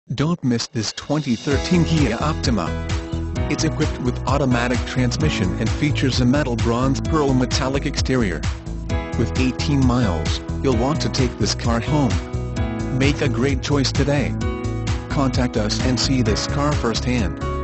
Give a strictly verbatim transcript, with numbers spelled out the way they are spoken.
Don't miss this twenty thirteen Kia Optima. It's equipped with automatic transmission and features a metal bronze pearl metallic exterior. With eighteen miles, you'll want to take this car home. Make a great choice today. Contact us and see this car firsthand.